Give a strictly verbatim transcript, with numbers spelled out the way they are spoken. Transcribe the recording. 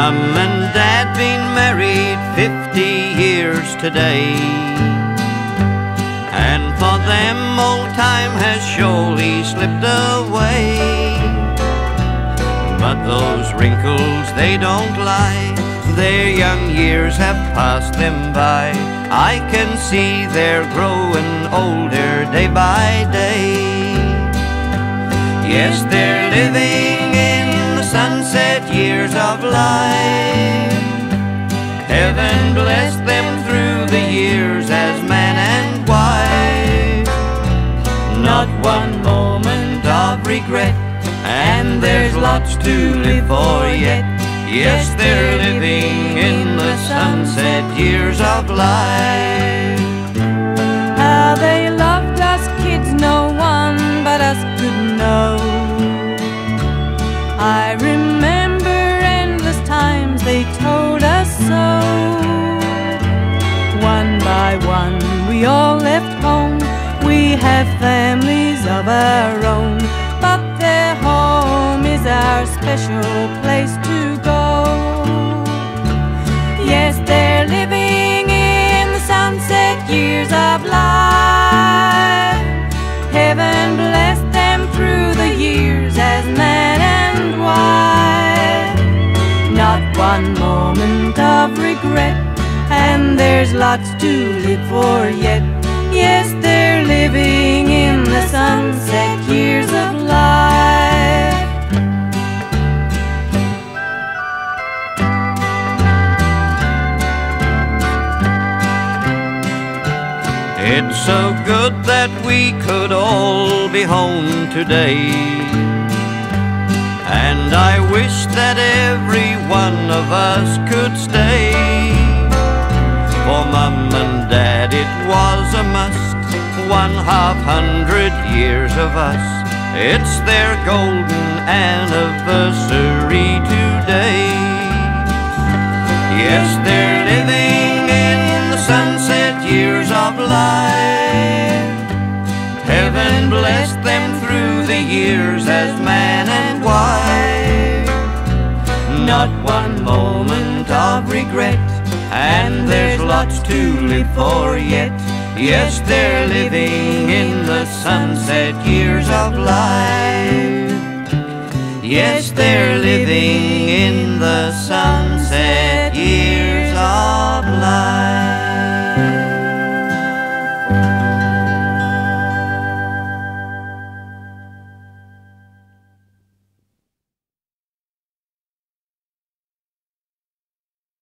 Mum and Dad been married fifty years today, and for them old time has surely slipped away. But those wrinkles, they don't lie, their young years have passed them by. I can see they're growing older day by day. Yes, they're living in the sunset years of life. Heaven bless them through the years as man and wife. Not one moment of regret, and there's lots to live for yet. Yes, they're living in the sunset years of life. How they loved us kids, no one but us could know. I remember endless times they told us so. One by one we all left home, we have families of our own, but their home is our special place to go. Yes, they're living in the sunset years of life. Heaven bless them through the years as man and wife. Not one moment of regret, and there's lots to live for yet. Yes, they're living in the sunset years of life. It's so good that we could all be home today, and I wish that every one of us could stay. For Mum and Dad it was a must, one half hundred years of us. It's their golden anniversary today. Yes, they're living in the sunset years of life. Heaven bless them through the years as man and wife. Not one moment of regret, and there's lots to live for yet. Yes, they're living in the sunset years of life. Yes, they're living in the sunset